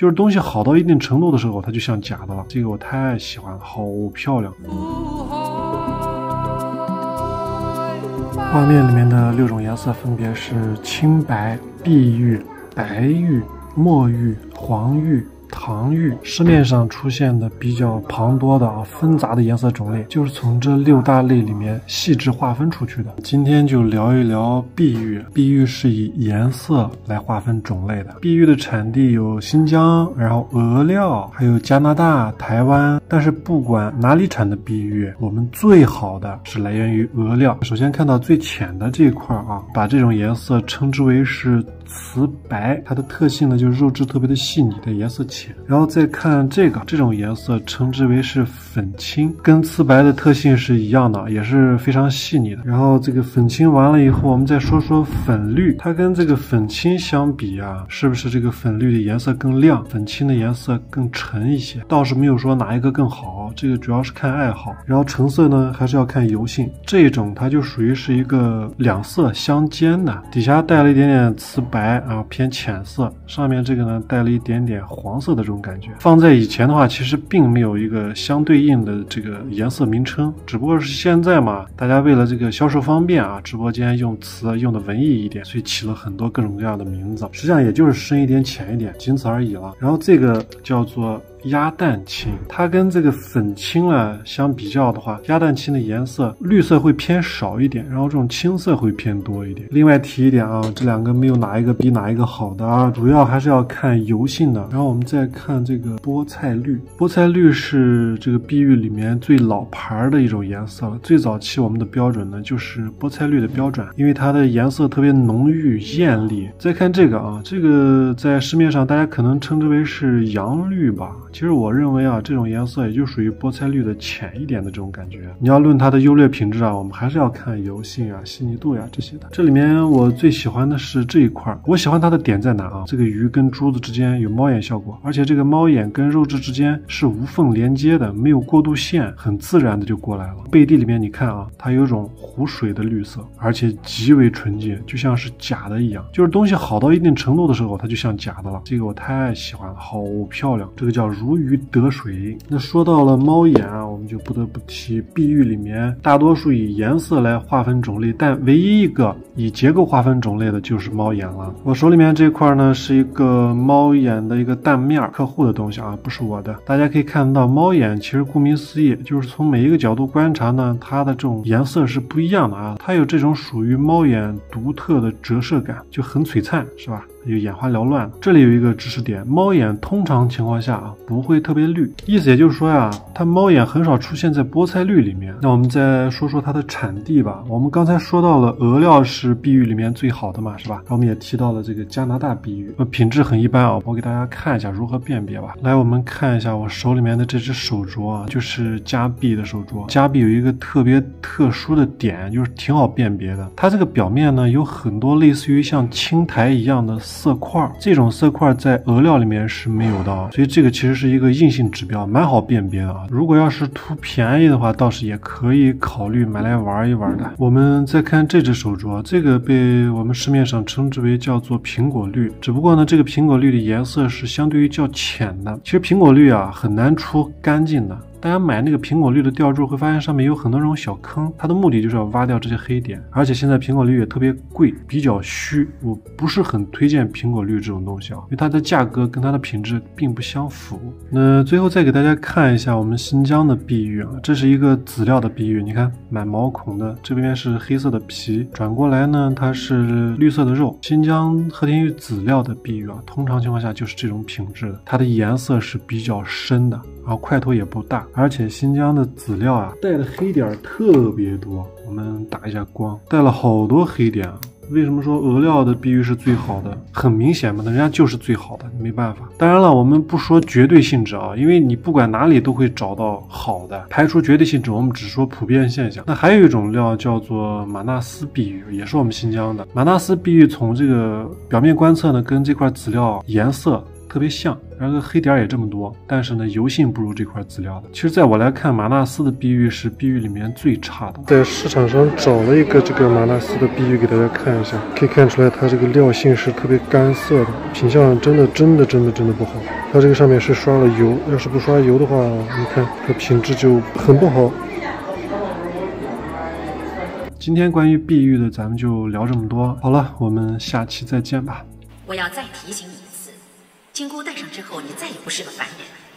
就是东西好到一定程度的时候，它就像假的了。这个我太喜欢了，好漂亮。画面里面的6种颜色分别是青白、碧玉、白玉、墨玉、黄玉、唐玉。市面上出现的比较庞多的纷杂的颜色种类，就是从这6大类里面细致划分出去的。今天就聊一聊碧玉。碧玉是以颜色来划分种类的。碧玉的产地有新疆，然后俄料，还有加拿大、台湾。但是不管哪里产的碧玉，我们最好的是来源于俄料。首先看到最浅的这一块把这种颜色称之为是瓷白，它的特性呢就是肉质特别的细腻的颜色浅。然后再看这种颜色称之为是粉青，跟瓷白的特性是一样的，也是非常细腻的。然后这个粉青完了以后，我们再说说粉绿，它跟这个粉青相比是不是这个粉绿的颜色更亮，粉青的颜色更沉一些？倒是没有说哪一个更好，这个主要是看爱好。然后成色呢还是要看油性，这种它就属于是一个两色相间的，底下带了一点点瓷白偏浅色，上面这个呢带了一点点黄色的这种感觉。放在以前的话，其实并没有一个相对应的这个颜色名称，只不过是现在嘛，大家为了这个销售方便直播间用词用的文艺一点，所以起了很多各种各样的名字，实际上也就是深一点浅一点，仅此而已了。然后这个叫做鸭蛋青，它跟这个粉青相比较的话，鸭蛋青的颜色绿色会偏少一点，然后这种青色会偏多一点。另外提一点这两个没有哪一个比哪一个好的主要还是要看油性的。然后我们再看这个菠菜绿，菠菜绿是这个碧玉里面最老牌的一种颜色了。最早期我们的标准呢就是菠菜绿的标准，因为它的颜色特别浓郁艳丽。再看这个这个在市面上大家可能称之为是洋绿吧，其实我认为这种颜色也就属于菠菜绿的浅一点的这种感觉。你要论它的优劣品质我们还是要看油性细腻度这些的。这里面我最喜欢的是这一块，我喜欢它的点在哪这个鱼跟珠子之间有猫眼效果，而且这个猫眼跟肉质之间是无缝连接的，没有过渡线，很自然的就过来了。背地里面你看它有种湖水的绿色，而且极为纯洁，就像是假的一样。就是东西好到一定程度的时候，它就像假的了。这个我太喜欢了，好漂亮。这个叫如鱼得水。那说到了猫眼我们就不得不提碧玉里面大多数以颜色来划分种类，但唯一一个以结构划分种类的就是猫眼了。我手里面这块呢是一个猫眼的一个蛋面，客户的东西不是我的。大家可以看到猫眼其实顾名思义就是从每一个角度观察呢，它的这种颜色是不一样的它有这种属于猫眼独特的折射感，就很璀璨，是吧？有眼花缭乱。这里有一个知识点，猫眼通常情况下不会特别绿，意思也就是说它猫眼很少出现在菠菜绿里面。那我们再说说它的产地吧。我们刚才说到了俄料是碧玉里面最好的嘛，是吧？我们也提到了这个加拿大碧玉，品质很一般我给大家看一下如何辨别吧。来，我们看一下我手里面的这只手镯就是加碧的手镯。加碧有一个特别特殊的点，就是挺好辨别的。它这个表面呢有很多类似于像青苔一样的色块，这种色块在俄料里面是没有的，所以这个其实是一个硬性指标，蛮好辨别的如果要是图便宜的话，倒是也可以考虑买来玩一玩的。我们再看这只手镯，这个被我们市面上称之为叫做苹果绿，只不过呢这个苹果绿的颜色是相对于较浅的。其实苹果绿很难出干净的，大家买那个苹果绿的吊坠会发现上面有很多这种小坑，它的目的就是要挖掉这些黑点。而且现在苹果绿也特别贵，比较虚，我不是很推荐苹果绿这种东西因为它的价格跟它的品质并不相符。那最后再给大家看一下我们新疆的碧玉这是一个籽料的碧玉，你看满毛孔的，这边是黑色的皮，转过来呢它是绿色的肉。新疆和田玉籽料的碧玉通常情况下就是这种品质的，它的颜色是比较深的，然后块头也不大，而且新疆的籽料带的黑点特别多。我们打一下光，带了好多黑点为什么说俄料的碧玉是最好的？很明显嘛，人家就是最好的，没办法。当然了，我们不说绝对性质因为你不管哪里都会找到好的，排除绝对性质，我们只说普遍现象。那还有一种料叫做马纳斯碧玉，也是我们新疆的。马纳斯碧玉从这个表面观测呢，跟这块籽料颜色特别像，然后黑点也这么多，但是呢油性不如这块籽料的。其实在我来看，马纳斯的碧玉是碧玉里面最差的。在市场上找了一个这个马纳斯的碧玉给大家看一下，可以看出来它这个料性是特别干涩的，品相真的不好。 它这个上面是刷了油，要是不刷油的话，你看这品质就很不好。今天关于碧玉的咱们就聊这么多，好了，我们下期再见吧。 我要再提醒你一次，金箍戴上之后，你再也不是个凡人。